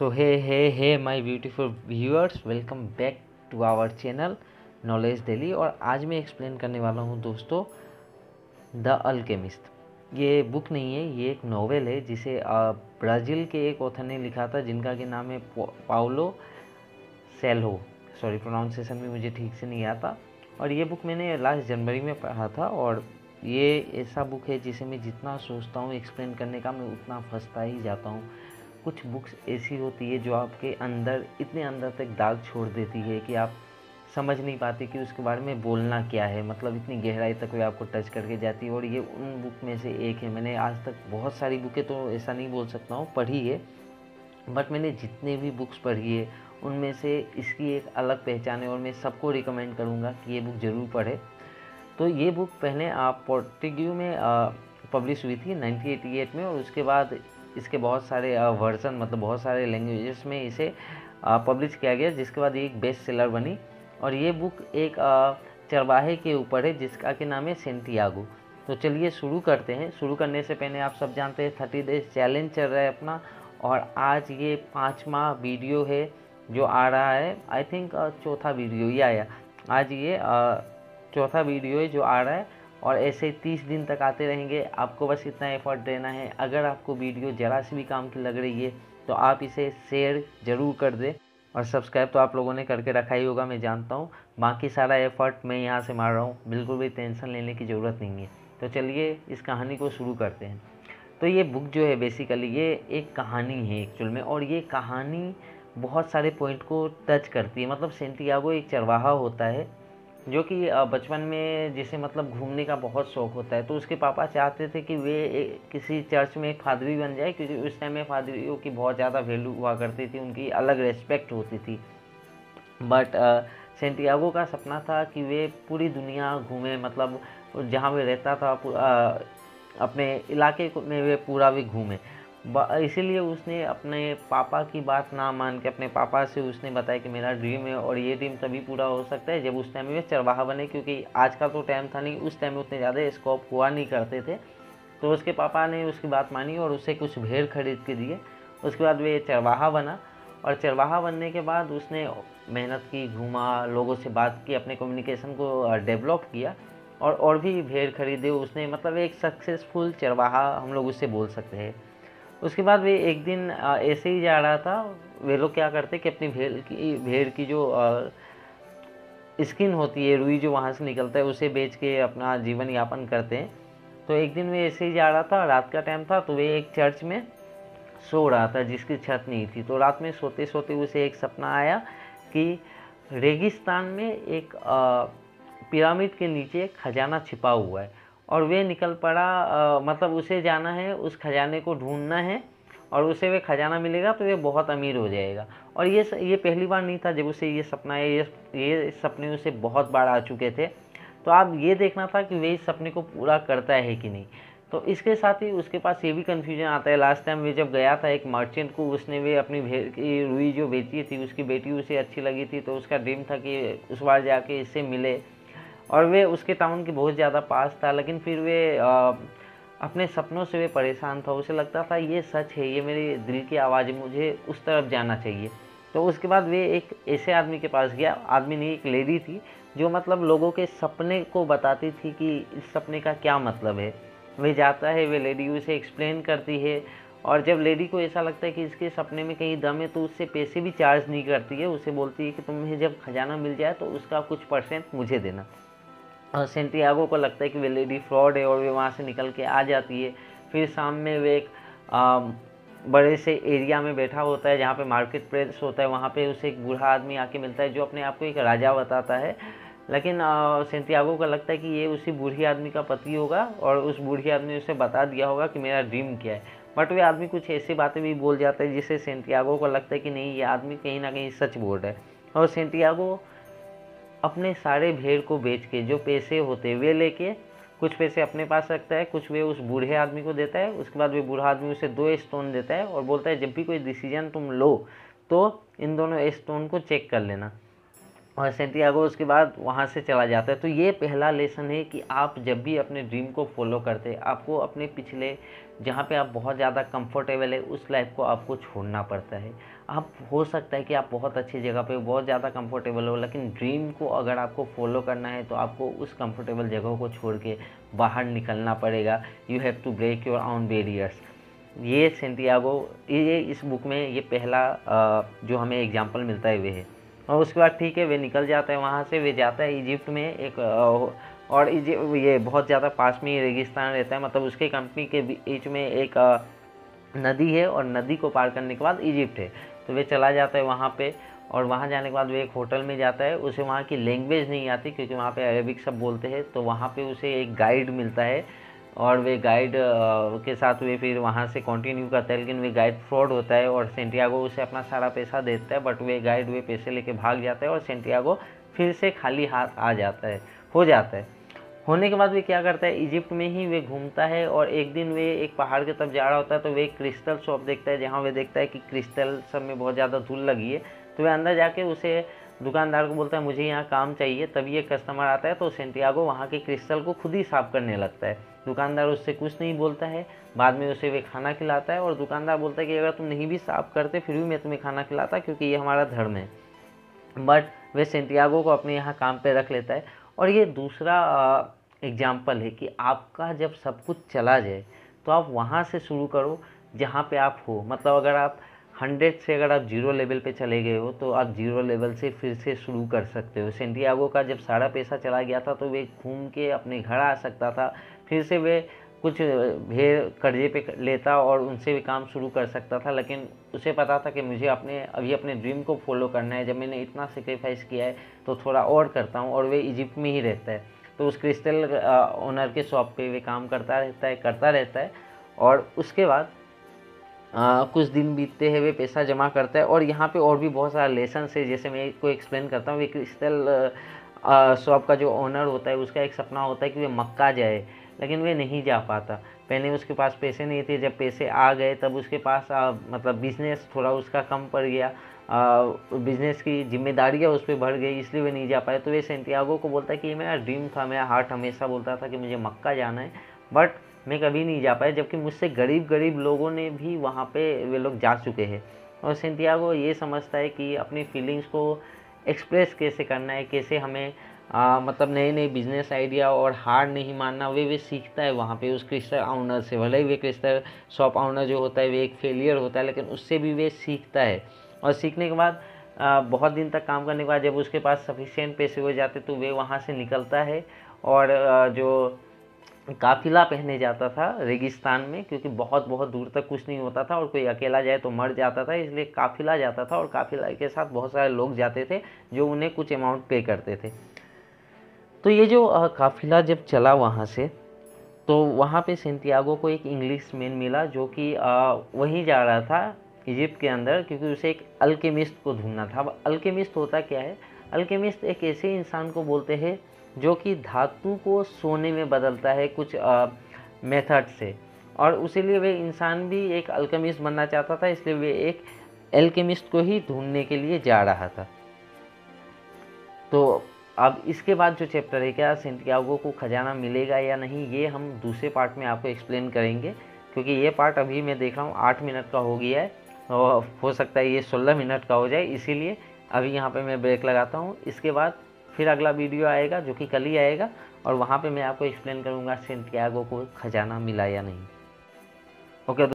So hey my beautiful viewers, welcome back to our channel knowledge daily. और आज मैं explain करने वाला हूँ दोस्तों द अल्केमिस्ट। ये बुक नहीं है, ये एक नॉवेल है जिसे ब्राज़ील के एक ऑथर ने लिखा था जिनका कि नाम है पाउलो सेल्हो। सॉरी, प्रोनाउंसिएशन भी मुझे ठीक से नहीं आता। और ये बुक मैंने लास्ट जनवरी में पढ़ा था और ये ऐसा बुक है जिसे मैं जितना सोचता हूँ एक्सप्लेन करने का मैं उतना फंसता ही जाता हूँ। कुछ बुक्स ऐसी होती है जो आपके अंदर इतने अंदर तक दाग छोड़ देती है कि आप समझ नहीं पाते कि उसके बारे में बोलना क्या है। मतलब इतनी गहराई तक वे आपको टच करके जाती है और ये उन बुक में से एक है। मैंने आज तक बहुत सारी बुकें तो ऐसा नहीं बोल सकता हूँ पढ़ी है, बट मैंने जितने भी बुक्स पढ़ी है उनमें से इसकी एक अलग पहचान है और मैं सबको रिकमेंड करूँगा कि ये बुक ज़रूर पढ़े। तो ये बुक पहले पोर्टुगीज में पब्लिश हुई थी 1988 में और उसके बाद इसके बहुत सारे वर्जन मतलब बहुत सारे लैंग्वेजेस में इसे पब्लिश किया गया, जिसके बाद एक बेस्ट सेलर बनी। और ये बुक एक चरवाहे के ऊपर है जिसका कि नाम है सेंटियागो। तो चलिए शुरू करते हैं। शुरू करने से पहले आप सब जानते हैं 30 डेज चैलेंज चल रहा है अपना, और आज ये 5वां वीडियो है जो आ रहा है। आई थिंक चौथा वीडियो ये आया आज, ये चौथा वीडियो है जो आ रहा है और ऐसे 30 दिन तक आते रहेंगे। आपको बस इतना एफर्ट देना है। अगर आपको वीडियो ज़रा सी भी काम की लग रही है तो आप इसे शेयर ज़रूर कर दें और सब्सक्राइब तो आप लोगों ने करके रखा ही होगा, मैं जानता हूँ। बाकी सारा एफर्ट मैं यहाँ से मार रहा हूँ, बिल्कुल भी टेंशन लेने की ज़रूरत नहीं है। तो चलिए इस कहानी को शुरू करते हैं। तो ये बुक जो है बेसिकली ये एक कहानी है एक्चुअल में, और ये कहानी बहुत सारे पॉइंट को टच करती है। मतलब सेंटियागो एक चरवाहा होता है जो कि बचपन में जिसे मतलब घूमने का बहुत शौक़ होता है। तो उसके पापा चाहते थे कि वे किसी चर्च में एक फादरी बन जाए, क्योंकि उस टाइम में फादरियों की बहुत ज़्यादा वैल्यू हुआ करती थी, उनकी अलग रेस्पेक्ट होती थी। बट सेंटियागो का सपना था कि वे पूरी दुनिया घूमे, मतलब जहाँ वे रहता था अपने इलाके में वे पूरा भी घूमे। इसीलिए उसने अपने पापा की बात ना मान के अपने पापा से उसने बताया कि मेरा ड्रीम है और ये ड्रीम तभी पूरा हो सकता है जब उस टाइम में वे चरवाहा बने, क्योंकि आज का तो टाइम था नहीं, उस टाइम में उतने ज़्यादा स्कोप हुआ नहीं करते थे। तो उसके पापा ने उसकी बात मानी और उससे कुछ भेड़ खरीद के दिए। उसके बाद वे चरवाहा बना और चरवाहा बनने के बाद उसने मेहनत की, घूमा, लोगों से बात की, अपने कम्युनिकेशन को डेवलप किया और भी भेड़ खरीदे उसने। मतलब एक सक्सेसफुल चरवाहा हम लोग उससे बोल सकते हैं। उसके बाद वे एक दिन ऐसे ही जा रहा था। वे लोग क्या करते कि अपनी भेड़ की जो स्किन होती है, रुई जो वहाँ से निकलता है, उसे बेच के अपना जीवन यापन करते हैं। तो एक दिन वे ऐसे ही जा रहा था, रात का टाइम था, तो वे एक चर्च में सो रहा था जिसकी छत नहीं थी। तो रात में सोते सोते उसे एक सपना आया कि रेगिस्तान में एक पिरामिड के नीचे एक खजाना छिपा हुआ है और वे निकल पड़ा। मतलब उसे जाना है, उस खजाने को ढूंढना है और उसे वे खजाना मिलेगा तो वे बहुत अमीर हो जाएगा। और ये पहली बार नहीं था जब उसे ये सपना है, ये सपने उसे बहुत बार आ चुके थे। तो आप ये देखना था कि वे इस सपने को पूरा करता है कि नहीं। तो इसके साथ ही उसके पास ये भी कन्फ्यूजन आता है। लास्ट टाइम वे जब गया था एक मर्चेंट को, उसने वे अपनी भेड़ की रुई जो बेची थी, उसकी बेटी उसे अच्छी लगी थी, तो उसका ड्रीम था कि उस बार जाके इससे मिले और वे उसके टाउन के बहुत ज़्यादा पास था। लेकिन फिर वे अपने सपनों से वे परेशान था। उसे लगता था ये सच है, ये मेरे दिल की आवाज़ है, मुझे उस तरफ जाना चाहिए। तो उसके बाद वे एक ऐसे आदमी के पास गया, आदमी नहीं एक लेडी थी, जो मतलब लोगों के सपने को बताती थी कि इस सपने का क्या मतलब है। वे जाता है, वे लेडी उसे एक्सप्लेन करती है और जब लेडी को ऐसा लगता है कि इसके सपने में कहीं दम है तो उससे पैसे भी चार्ज नहीं करती है। उसे बोलती है कि तुम्हें जब खजाना मिल जाए तो उसका कुछ % मुझे देना। और सेंटियागो को लगता है कि वे लेडी फ्रॉड है और वे वहाँ से निकल के आ जाती है। फिर शाम में वे एक बड़े से एरिया में बैठा होता है जहाँ पे मार्केट प्लेस होता है। वहाँ पे उसे एक बूढ़ा आदमी आके मिलता है जो अपने आप को एक राजा बताता है। लेकिन सेंटियागो को लगता है कि ये उसी बूढ़ी आदमी का पति होगा और उस बूढ़ी आदमी ने उसे बता दिया होगा कि मेरा ड्रीम क्या है। बट वे आदमी कुछ ऐसी बातें भी बोल जाता है जिससे सेंटियागो को लगता है कि नहीं, ये आदमी कहीं ना कहीं सच बोल रहा है। और सेंटियागो अपने सारे भेड़ को बेच के जो पैसे होते वे लेके कुछ पैसे अपने पास रखता है, कुछ वे उस बूढ़े आदमी को देता है। उसके बाद वे बूढ़ा आदमी उसे 2 स्टोन देता है और बोलता है जब भी कोई डिसीजन तुम लो तो इन दोनों स्टोन को चेक कर लेना। और सेंटियागो उसके बाद वहाँ से चला जाता है। तो ये पहला लेसन है कि आप जब भी अपने ड्रीम को फॉलो करते हैं, आपको अपने पिछले जहाँ पे आप बहुत ज़्यादा कंफर्टेबल है उस लाइफ को आपको छोड़ना पड़ता है। आप हो सकता है कि आप बहुत अच्छी जगह पे बहुत ज़्यादा कंफर्टेबल हो, लेकिन ड्रीम को अगर आपको फॉलो करना है तो आपको उस कंफर्टेबल जगह को छोड़ के बाहर निकलना पड़ेगा। You have to break your own barriers. ये सेंटियागो, ये इस बुक में ये पहला जो हमें एग्जाम्पल मिलता है वे है। और उसके बाद ठीक है वे निकल जाता है वहाँ से, वे जाता है इजिप्ट में एक और ये बहुत ज़्यादा पास में ही रेगिस्तान रहता है, मतलब उसके कंपनी के बीच में एक नदी है और नदी को पार करने के बाद इजिप्ट है। तो वे चला जाता है वहाँ पे, और वहाँ जाने के बाद वे एक होटल में जाता है। उसे वहाँ की लैंग्वेज नहीं आती क्योंकि वहाँ पे अरेबिक सब बोलते हैं, तो वहाँ पे उसे एक गाइड मिलता है और वे गाइड के साथ वे फिर वहाँ से कंटिन्यू करता है। लेकिन वे गाइड फ्रॉड होता है और सेंटियागो उसे अपना सारा पैसा देता है, बट वे गाइड वे पैसे लेके भाग जाता है और सेंटियागो फिर से खाली हाथ आ जाता है, हो जाता है। होने के बाद वे क्या करता है, इजिप्ट में ही वे घूमता है और एक दिन वे एक पहाड़ की तरफ जा रहा होता है, तो वे एक क्रिस्टल शॉप देखता है जहाँ वे देखता है कि क्रिस्टल सब में बहुत ज़्यादा धूल लगी है। तो वे अंदर जाके उसे दुकानदार को बोलता है मुझे यहाँ काम चाहिए। तभी एक कस्टमर आता है तो सेंटियागो वहाँ के क्रिस्टल को खुद ही साफ़ करने लगता है। दुकानदार उससे कुछ नहीं बोलता है। बाद में उसे वे खाना खिलाता है और दुकानदार बोलता है कि अगर तुम नहीं भी साफ़ करते फिर भी मैं तुम्हें खाना खिलाता क्योंकि ये हमारा धर्म है। बट वे सेंटियागो को अपने यहाँ काम पे रख लेता है। और ये दूसरा एग्जाम्पल है कि आपका जब सब कुछ चला जाए तो आप वहाँ से शुरू करो जहाँ पे आप हो। मतलब अगर आप 100 से अगर आप 0 लेवल पे चले गए हो तो आप 0 लेवल से फिर से शुरू कर सकते हो। सेंटियागो का जब सारा पैसा चला गया था तो वे घूम के अपने घर आ सकता था, फिर से वे कुछ भेड़ कर्जे पे लेता और उनसे भी काम शुरू कर सकता था। लेकिन उसे पता था कि मुझे अभी अपने ड्रीम को फॉलो करना है। जब मैंने इतना सेक्रीफाइस किया है तो थोड़ा और करता हूँ। और वे इजिप्ट में ही रहता है, तो उस क्रिस्टल ओनर के शॉप पे वे काम करता रहता है। और उसके बाद कुछ दिन बीतते हैं, वे पैसा जमा करता है। और यहाँ पे और भी बहुत सारा लेसन है, जैसे मैं इसको एक्सप्लेन करता हूँ। वे क्रिस्टल शॉप का जो ओनर होता है उसका एक सपना होता है कि वे मक्का जाए, लेकिन वे नहीं जा पाता। पहले उसके पास पैसे नहीं थे, जब पैसे आ गए तब उसके पास मतलब बिजनेस थोड़ा उसका कम पड़ गया, बिजनेस की जिम्मेदारियाँ उस पर बढ़ गई, इसलिए वे नहीं जा पाए। तो वे सेंटियागो को बोलता है कि ये मेरा ड्रीम था, मेरा हार्ट हमेशा बोलता था कि मुझे मक्का जाना है, बट मैं कभी नहीं जा पाया। जबकि मुझसे गरीब लोगों ने भी वहाँ पे वे लोग जा चुके हैं। और सेंटियागो ये समझता है कि अपनी फीलिंग्स को एक्सप्रेस कैसे करना है, कैसे हमें मतलब नए बिजनेस आइडिया और हार नहीं मानना, वे सीखता है वहाँ पे उस क्रिस्टल ऑनर से। भले ही वे क्रिस्टल शॉप ऑनर जो होता है वे एक फेलियर होता है, लेकिन उससे भी वे सीखता है। और सीखने के बाद बहुत दिन तक काम करने के बाद जब उसके पास सफिशिएंट पैसे हो जाते तो वे वहाँ से निकलता है और जो काफिला पहने जाता था रेगिस्तान में, क्योंकि बहुत दूर तक कुछ नहीं होता था और कोई अकेला जाए तो मर जाता था, इसलिए काफिला जाता था। और काफिला के साथ बहुत सारे लोग जाते थे जो उन्हें कुछ अमाउंट पे करते थे। तो ये जो काफिला जब चला वहाँ से, तो वहाँ पे सेंटियागो को एक इंग्लिश मैन मिला जो कि वहीं जा रहा था इजिप्ट के अंदर, क्योंकि उसे एक अल्केमिस्ट को ढूंढना था। अब अल्केमिस्ट होता क्या है? अल्केमिस्ट एक ऐसे इंसान को बोलते हैं जो कि धातु को सोने में बदलता है कुछ मेथड से। और उसीलिए वे इंसान भी एक अल्केमिस्ट बनना चाहता था, इसलिए वे एक एल्केमिस्ट को ही ढूंढने के लिए जा रहा था। तो अब इसके बाद जो चैप्टर है, क्या सेंटियागो को खजाना मिलेगा या नहीं, ये हम दूसरे पार्ट में आपको एक्सप्लेन करेंगे। क्योंकि ये पार्ट अभी मैं देख रहा हूँ 8 मिनट का हो गया है और हो सकता है ये 16 मिनट का हो जाए, इसीलिए अभी यहाँ पे मैं ब्रेक लगाता हूँ। इसके बाद फिर अगला वीडियो आएगा जो कि कल ही आएगा, और वहाँ पे मैं आपको एक्सप्लेन करूँगा सेंटियागो को खजाना मिला या नहीं। ओके।